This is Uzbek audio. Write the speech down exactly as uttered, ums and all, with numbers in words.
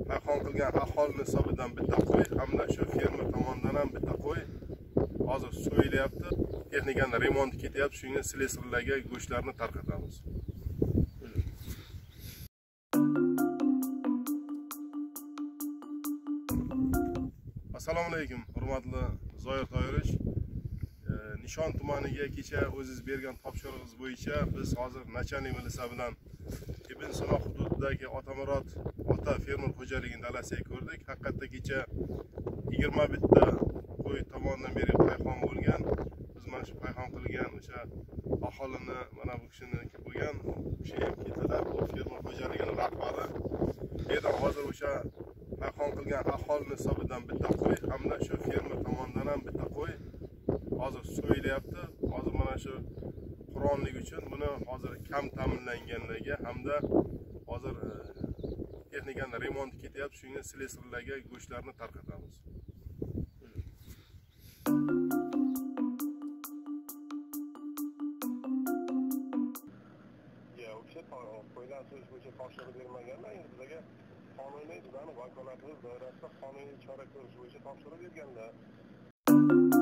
payhon qilgan aholini hisobidan bitta qo'y hamda shu fermer tomonidan ham bitta qo'y hozir so'yilyapti. Texnikani remonti ketyapti. Shunga slesarlarga go'shtlarni tarqatamiz. Assalomu alaykum, hurmatli Zoir Toyirich. Nishon tumaniga kecha o'zingiz bergan topshirig'ingiz bo'yicha biz hozir Nachalnik milisa bilan Ibn Sino hududidagi Otamurod ota fermer xo'jaligining dalasiga ko'rdik. Haqiqatda kecha yigirma bitta qo'y tomonidan beri payhon bo'lgan. Biz mana shu payhon qilgan o'sha aholini mana bu kishiniki bo'lgan. Kishi ham ketdilar, bu fermer xo'jaligining rahbari. Endi hozir o'sha payhon qilgan aholini hisobidan bitta qo'y hamda shu fermer tomonidan ham bitta qo'y hozir so'yilyapti. Hozir mana shu Qur'onlik uchun buni hozir kam ta'minlanganlarga hamda hozir texnikani remonti ketyapti. Shunga slesarlarga go'shtlarni tarqatamiz. Ya, o'sha qo'ylar so'z bo'yicha topshiriq bermaganda, endi bizga qonuniy bizning vakolatimiz doirasida qonuniy chora ko'rish bo'yicha topshiriq berganda